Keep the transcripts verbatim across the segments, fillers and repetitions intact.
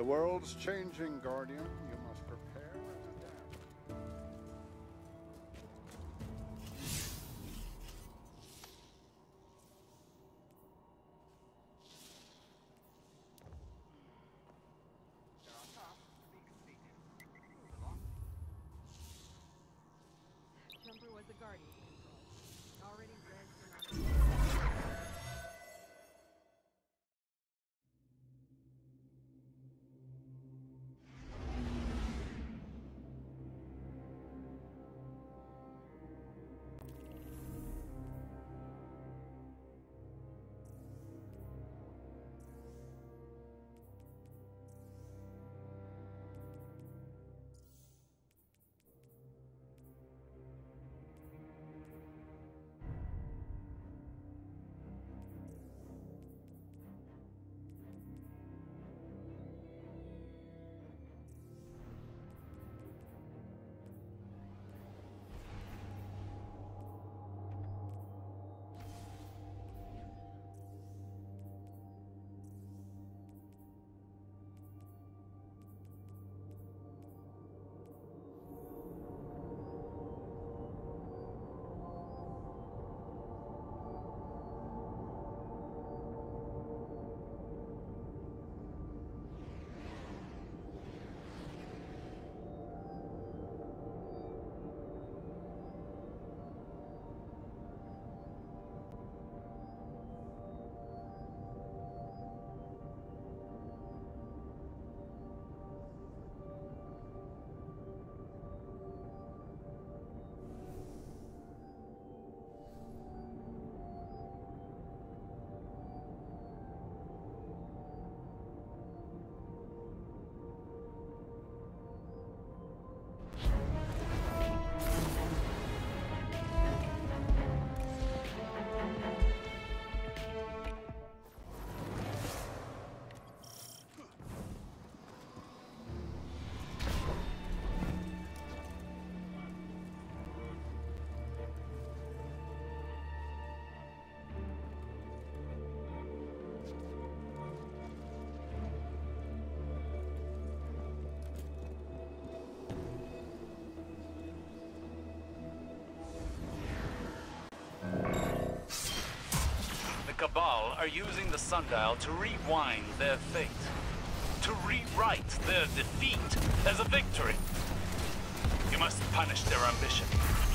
world's changing, Guardian. You must prepare and adapt. Jumper was a Guardian control. Already read and on. Cabal are using the sundial to rewind their fate, to rewrite their defeat as a victory. You must punish their ambition.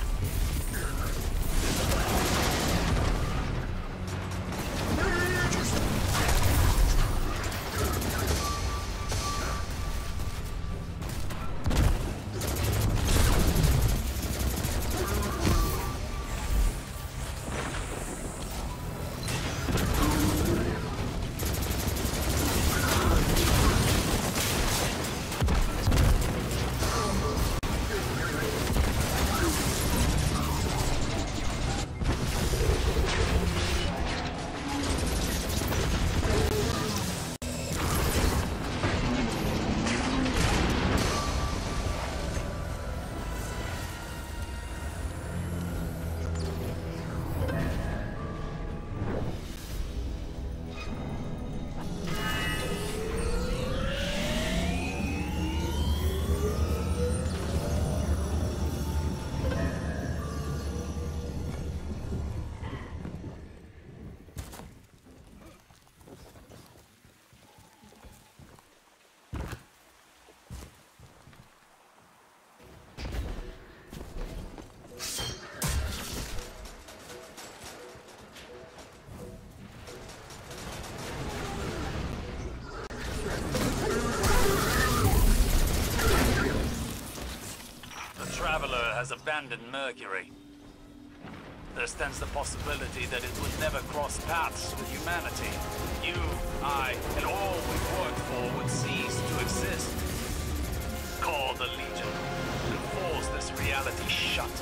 Has abandoned Mercury. There stands the possibility that it would never cross paths with humanity. You, I, and all we've worked for would cease to exist. Call the Legion and force this reality shut.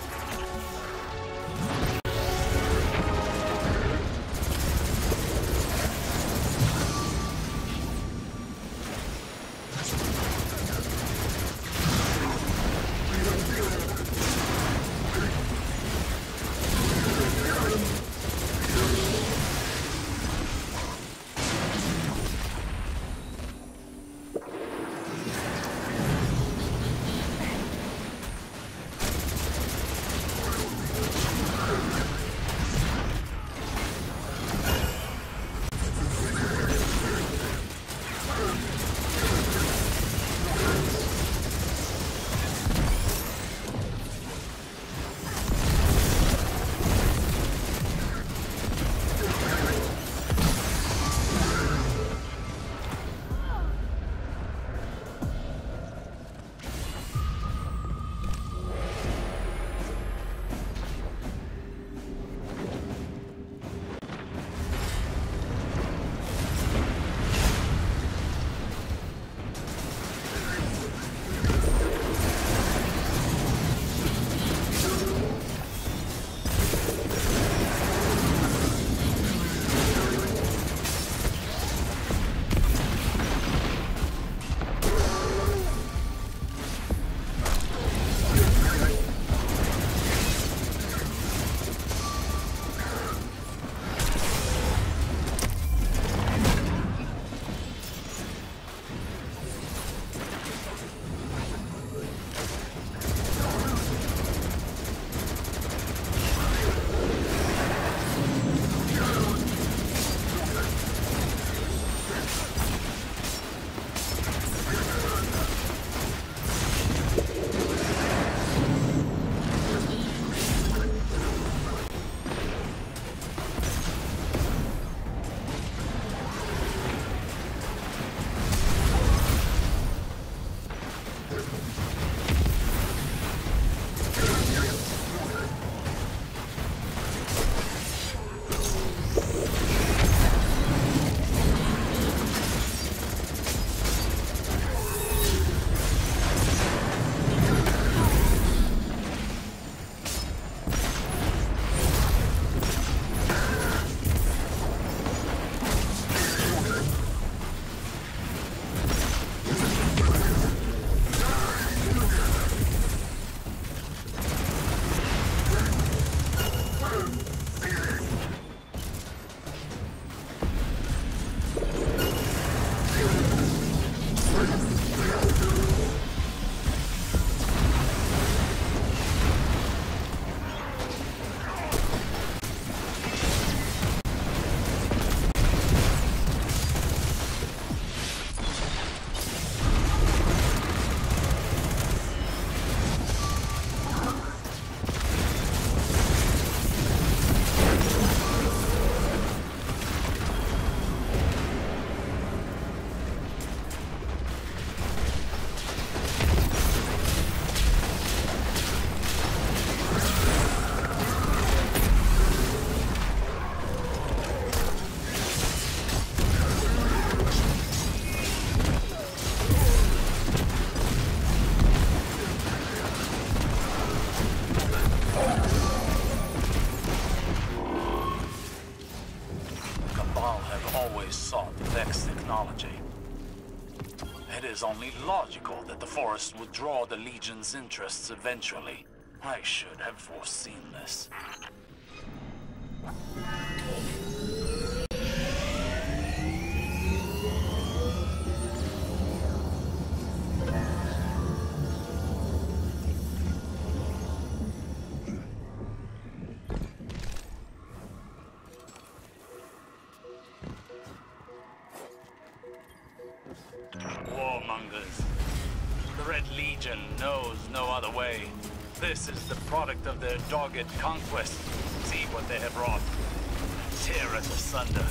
Cabal have always sought Vex technology. It is only logical that the Forest would draw the Legion's interests eventually. I should have foreseen this. Warmongers. The Red Legion knows no other way. This is the product of their dogged conquest. See what they have wrought. Tear us asunder.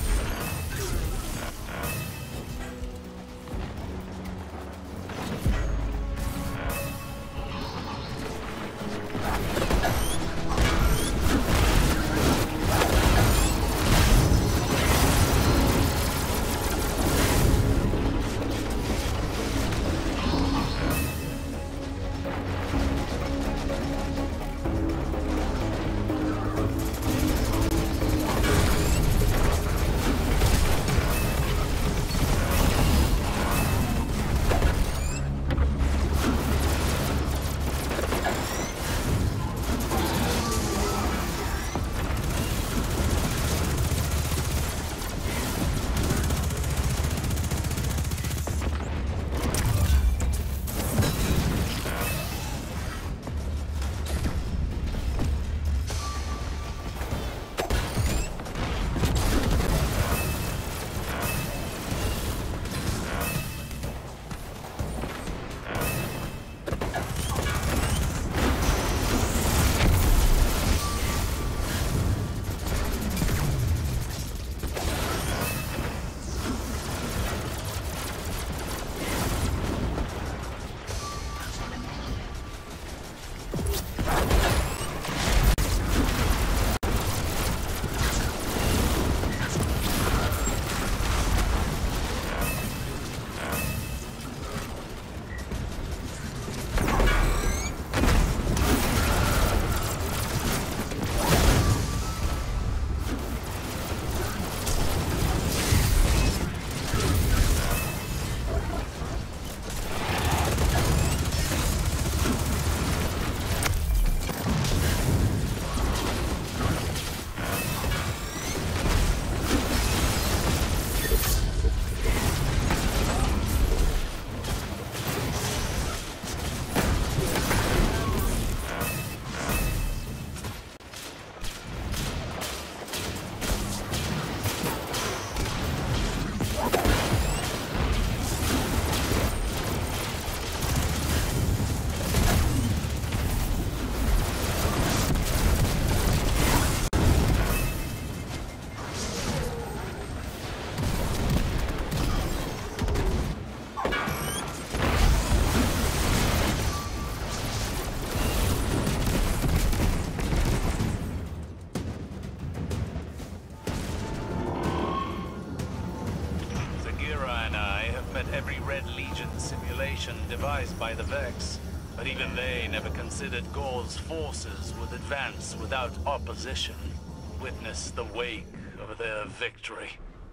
Devised by the Vex, but even they never considered Gaul's forces would advance without opposition. Witness the wake of their victory.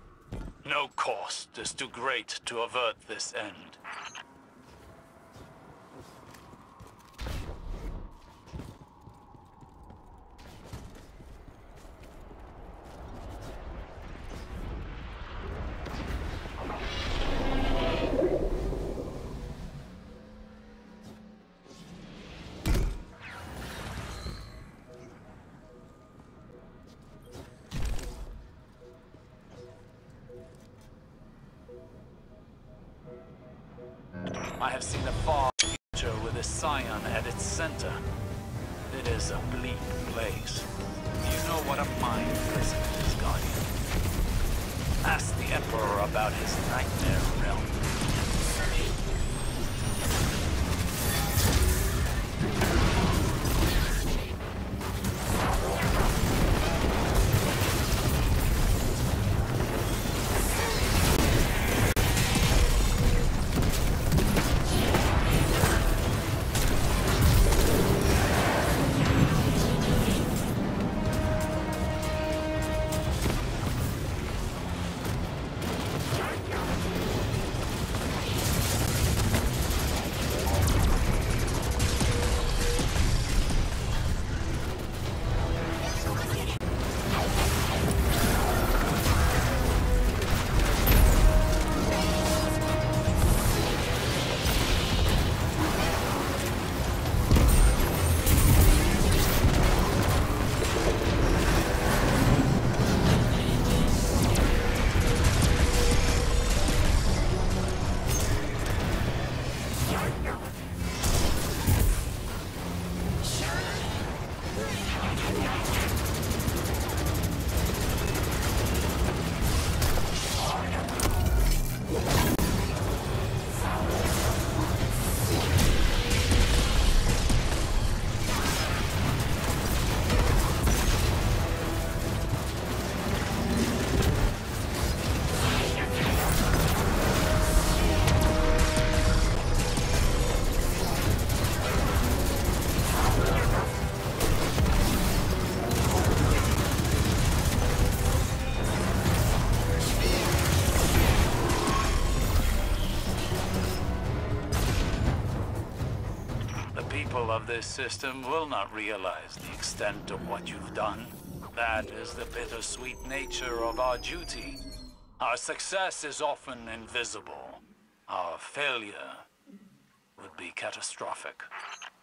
No cost is too great to avert this end. I have seen a far future with a scion at its center. It is a bleak place. You know what a mind prison is, Guardian. Ask the Emperor about his nightmare realm. people of this system will not realize the extent of what you've done. That is the bittersweet nature of our duty. Our success is often invisible. Our failure would be catastrophic.